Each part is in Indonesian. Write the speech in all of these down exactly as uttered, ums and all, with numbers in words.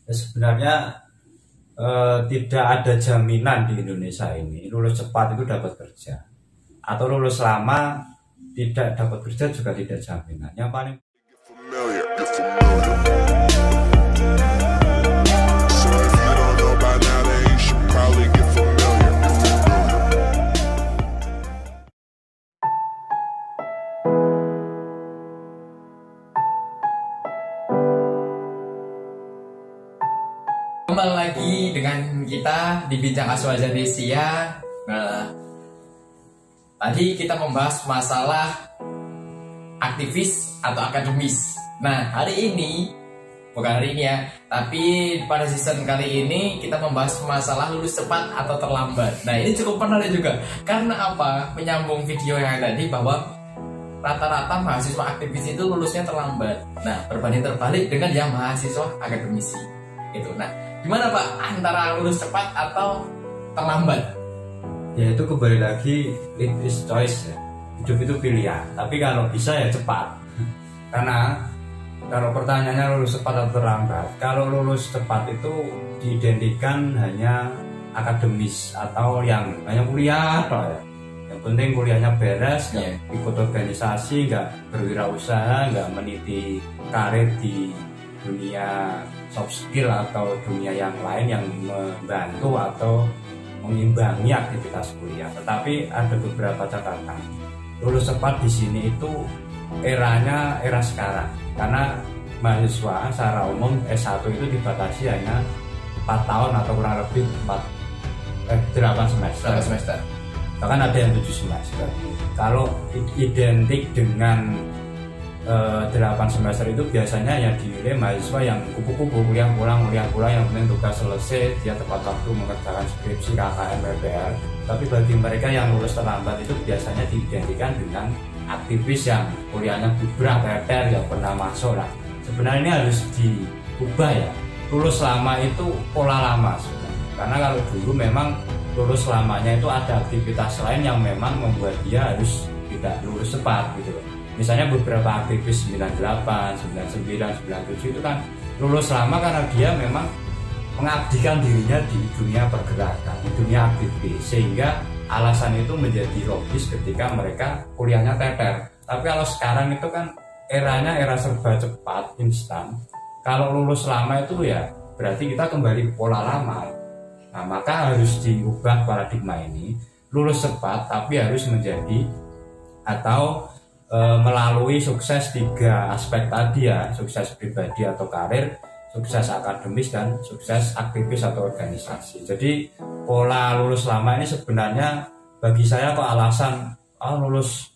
Ya, sebenarnya eh, tidak ada jaminan di Indonesia ini lulus cepat itu dapat kerja, atau lulus lama tidak dapat kerja juga tidak jaminan. Yang paling kembali lagi dengan kita di Bincang Asuh Indonesia. Nah, tadi kita membahas masalah aktivis atau akademis. Nah, hari ini, bukan hari ini ya, tapi pada season kali ini kita membahas masalah lulus cepat atau terlambat. Nah, ini cukup menarik juga. Karena apa? Menyambung video yang tadi bahwa rata-rata mahasiswa aktivis itu lulusnya terlambat. Nah, berbanding terbalik dengan yang mahasiswa akademisi. Gitu. Nah, gimana Pak antara lulus cepat atau terlambat? ya itu kembali lagi, it is choice ya. Hidup itu pilihan. Tapi kalau bisa ya cepat. Karena kalau pertanyaannya lulus cepat atau terlambat, kalau lulus cepat itu diidentikan hanya akademis atau yang hanya kuliah atau ya. Yang penting kuliahnya beres, nggak yeah. ikut organisasi, nggak berwirausaha, nggak meniti karir di dunia soft skill atau dunia yang lain yang membantu atau mengimbangi aktivitas kuliah. Tetapi ada beberapa catatan. Lulus cepat di sini itu eranya era sekarang, karena mahasiswa secara umum S satu itu dibatasi hanya empat tahun atau kurang lebih empat eh, delapan semester. delapan semester. Bahkan ada yang tujuh semester. Kalau identik dengan delapan semester itu biasanya yang dinilai mahasiswa yang kupu-kupu, kuliah pulang, kuliah pulang, yang penting tugas selesai, dia tepat waktu mengerjakan skripsi, K K M, P P L. Tapi bagi mereka yang lulus terlambat itu biasanya diidentikan dengan aktivis yang kuliahnya bubrah, teter, yang pernah masuk lah. Sebenarnya ini harus diubah ya. Lulus lama itu pola lama sebenarnya. Karena kalau dulu memang lulus lamanya itu ada aktivitas lain yang memang membuat dia harus tidak lulus cepat gitu loh. Misalnya beberapa aktivis sembilan delapan, sembilan sembilan, sembilan tujuh itu kan lulus lama karena dia memang mengabdikan dirinya di dunia pergerakan, di dunia aktivis, sehingga alasan itu menjadi logis ketika mereka kuliahnya teter. Tapi kalau sekarang itu kan eranya era serba cepat, instan. Kalau lulus lama itu ya berarti kita kembali ke pola lama. Nah, maka harus diubah paradigma ini. Lulus cepat tapi harus menjadi atau E, melalui sukses tiga aspek tadi ya, sukses pribadi atau karir, sukses akademis, dan sukses aktivis atau organisasi. Jadi pola lulus lama ini sebenarnya bagi saya kok alasan oh, lulus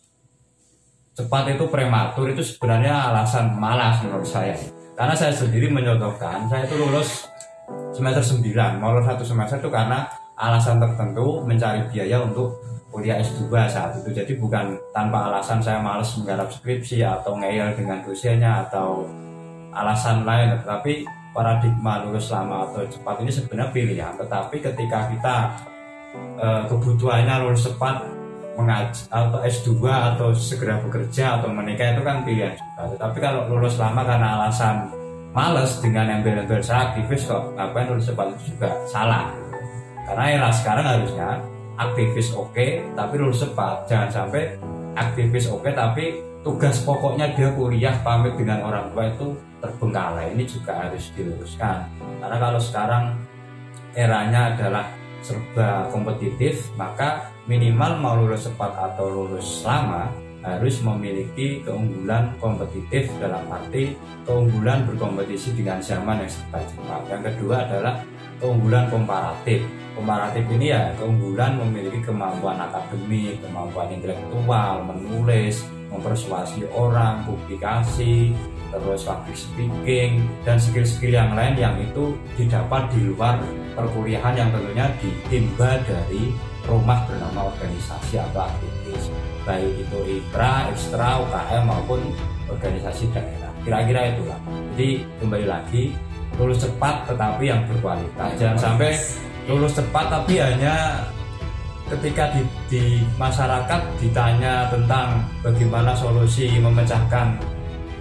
cepat itu prematur itu sebenarnya alasan malas menurut saya. Karena saya sendiri menyontohkan, saya itu lulus semester sembilan, mau lulus satu semester itu karena alasan tertentu, mencari biaya untuk kuliah S dua saat itu. Jadi bukan tanpa alasan saya malas menggarap skripsi atau ngeyel dengan dosennya atau alasan lain. Tetapi paradigma lulus lama atau cepat ini sebenarnya pilihan. Tetapi ketika kita e, kebutuhannya lulus cepat mengaji atau S dua atau segera bekerja atau menikah itu kan pilihan juga. Tetapi kalau lulus lama karena alasan malas dengan yang embel-embel saya aktivis kok ngapain lulus cepat itu juga salah. Karena era sekarang harusnya aktivis oke, okay, tapi lulus cepat. Jangan sampai aktivis oke, okay, tapi tugas pokoknya dia kuliah pamit dengan orang tua itu terbengkalai. Ini juga harus diluruskan. Karena kalau sekarang eranya adalah serba kompetitif, maka minimal mau lulus cepat atau lulus lama harus memiliki keunggulan kompetitif, dalam arti keunggulan berkompetisi dengan zaman yang serba cepat. Yang kedua adalah keunggulan komparatif. Komparatif ini ya keunggulan memiliki kemampuan akademik, kemampuan intelektual, menulis, mempersuasi orang, publikasi, terus public speaking, dan skill-skill yang lain yang itu didapat di luar perkuliahan yang tentunya ditimba dari rumah bernama organisasi atau aktivis, baik itu IKRA, Ekstra, U K M maupun organisasi daerah. Kira-kira itulah. Jadi kembali lagi, lulus cepat tetapi yang berkualitas. Jangan sampai lulus cepat tapi hanya ketika di, di masyarakat ditanya tentang bagaimana solusi memecahkan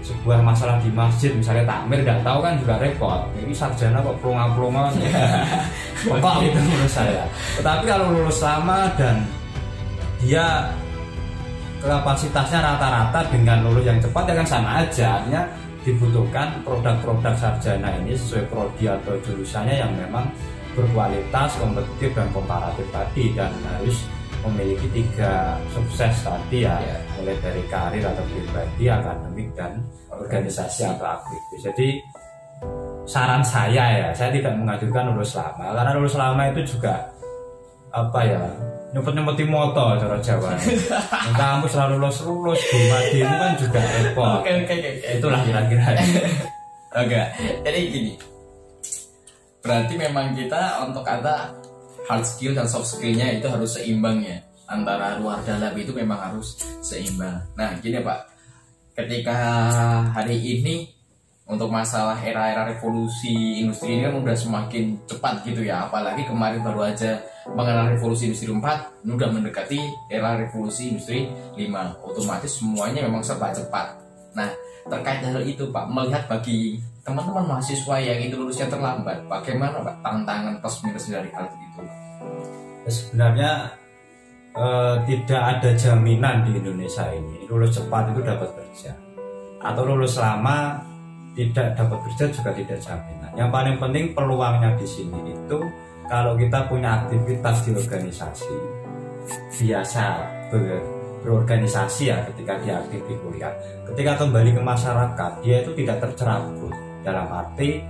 sebuah masalah di masjid misalnya takmir nggak tahu kan juga repot. Ini sarjana kok plonga-plonga pokok itu menurut saya. Tetapi kalau lulus lama dan dia kapasitasnya rata-rata dengan lulus yang cepat ya kan sama aja. Artinya dibutuhkan produk-produk sarjana ini sesuai prodi atau jurusannya yang memang berkualitas, kompetitif dan komparatif tadi, dan harus memiliki tiga sukses tadi ya, yeah. mulai dari karir atau pribadi, akademik dan organisasi atau aktivis. Jadi saran saya ya, saya tidak mengajukan lulus lama karena lulus lama itu juga apa ya, nyempet-nyempeti moto cara Jawa. Kamu selalu lulus-lulus di kan juga repot. Oke oke oke. Itulah kira-kira. Oke, jadi gini. Berarti memang kita untuk kata hard skill dan soft skillnya itu harus seimbang ya, antara luar dalam itu memang harus seimbang. Nah gini Pak, ketika hari ini untuk masalah era-era revolusi industri ini kan udah semakin cepat gitu ya, apalagi kemarin baru aja mengenal revolusi industri empat, ini udah mendekati era revolusi industri lima, otomatis semuanya memang serba cepat. Nah terkait hal itu Pak, melihat bagi teman-teman mahasiswa yang itu lulusnya terlambat, bagaimana Pak tantangan plus minus dari hal itu? Sebenarnya eh, tidak ada jaminan di Indonesia ini lulus cepat itu dapat kerja, atau lulus lama tidak dapat kerja juga tidak jaminan. Yang paling penting peluangnya di sini itu kalau kita punya aktivitas di organisasi biasa ber, berorganisasi ya, ketika dia aktif di kuliah, ketika kembali ke masyarakat dia itu tidak tercerabut, dalam arti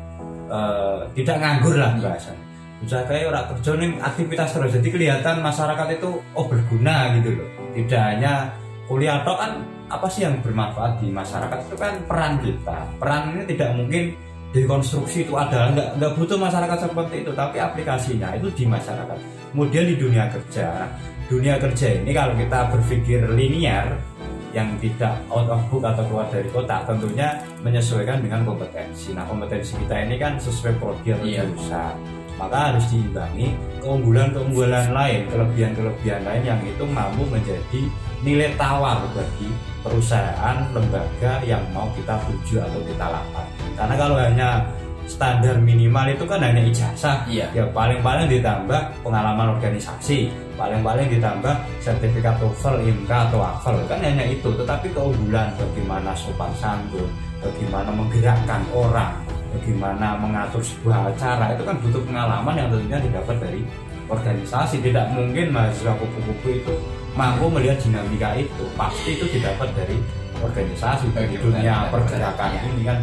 eh, tidak nganggur lah bahasanya. Bisa kayak orang kerja nih aktivitas terus, jadi kelihatan masyarakat itu oh berguna gitu loh. Tidak hanya kuliah atau kan apa sih yang bermanfaat di masyarakat itu kan peran kita. Peran ini tidak mungkin dikonstruksi itu ada, nggak nggak butuh masyarakat seperti itu, tapi aplikasinya itu di masyarakat. Kemudian di dunia kerja, dunia kerja ini kalau kita berpikir linear yang tidak out of book atau keluar dari kotak, tentunya menyesuaikan dengan kompetensi. Nah kompetensi kita ini kan sesuai prodi atau jurusan, maka harus diimbangi keunggulan-keunggulan lain, kelebihan-kelebihan lain yang itu mampu menjadi nilai tawar bagi perusahaan, lembaga yang mau kita tuju atau kita lamar. Karena kalau hanya standar minimal itu kan hanya ijazah, iya. ya paling-paling ditambah pengalaman organisasi, paling-paling ditambah sertifikat TOEFL, IMCA atau TOEFL, kan hanya itu. Tetapi keunggulan bagaimana sopan santun, bagaimana menggerakkan orang, bagaimana mengatur sebuah acara, itu kan butuh pengalaman yang tentunya didapat dari organisasi. Tidak mungkin mahasiswa kupu-kupu itu mampu melihat dinamika itu, pasti itu didapat dari organisasi, dari dunia pergerakan ini kan.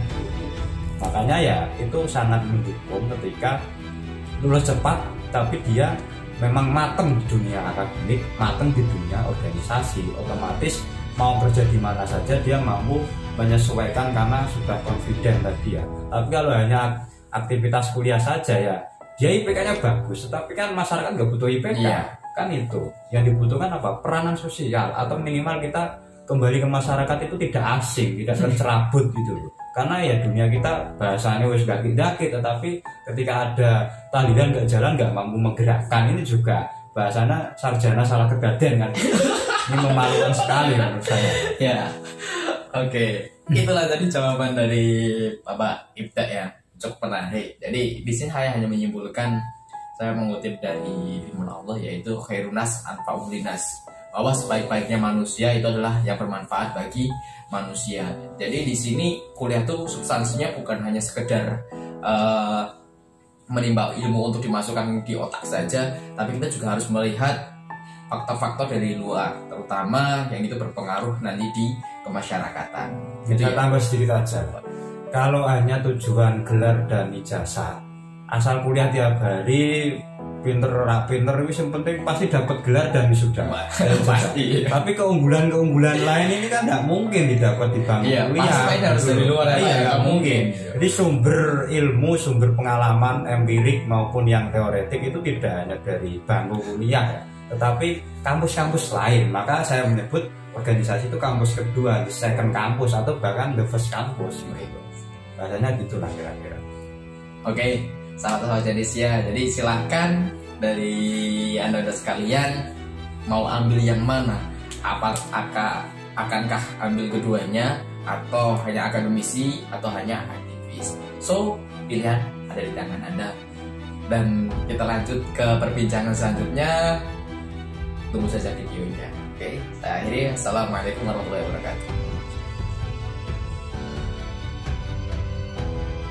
Makanya ya itu sangat mendukung ketika lulus cepat tapi dia memang mateng di dunia akademik, mateng di dunia organisasi, otomatis mau kerja di mana saja dia mampu menyesuaikan karena sudah confident tadi ya. Tapi kalau hanya aktivitas kuliah saja ya, dia I P K-nya bagus, tapi kan masyarakat nggak butuh I P K, iya. Kan itu yang dibutuhkan apa? Peranan sosial, atau minimal kita kembali ke masyarakat itu tidak asing, tidak tercerabut gitu loh. Karena ya dunia kita bahasanya wis daki-daki, tetapi ketika ada tahlilan nggak jalan, nggak mampu menggerakkan, ini juga bahasanya sarjana salah kegaden kan. Ini memalukan sekali menurut saya. Ya, oke. Okay. Itulah tadi jawaban dari Bapak Ibda ya, cukup menarik. Jadi di sini saya hanya menyimpulkan, saya mengutip dari firman Allah yaitu khairunas anfa'ul linas, bahwa sebaik-baiknya manusia itu adalah yang bermanfaat bagi manusia. Jadi di sini kuliah tuh substansinya bukan hanya sekedar uh, menimba ilmu untuk dimasukkan di otak saja, tapi kita juga harus melihat faktor-faktor dari luar, terutama yang itu berpengaruh nanti di kemasyarakatan. Kita ya. Tambah sedikit aja, Pak. Kalau hanya tujuan gelar dan ijazah, asal kuliah tiap hari, pinter rak pinter itu yang penting pasti dapat gelar dan wisuda. Pasti. Tapi keunggulan-keunggulan lain ini kan nggak mungkin didapat di bangku iya, kuliah. Pasti harus dari luar ya, nggak mungkin. Jadi sumber ilmu, sumber pengalaman empirik maupun yang teoretik itu tidak hanya dari bangku kuliah, tetapi kampus-kampus lain. Maka saya menyebut organisasi itu kampus kedua, the second campus atau bahkan the first campus gitu. Rasanya gitulah kira-kira. Oke, sahabat-sahabat Jadesia, jadi silahkan dari anda sekalian mau ambil yang mana? Apa akankah ambil keduanya atau hanya akademisi, atau hanya aktivis. So, pilihan ada di tangan Anda. Dan kita lanjut ke perbincangan selanjutnya. Tunggu saja videonya. Oke, saya akhiri. Assalamualaikum warahmatullahi wabarakatuh.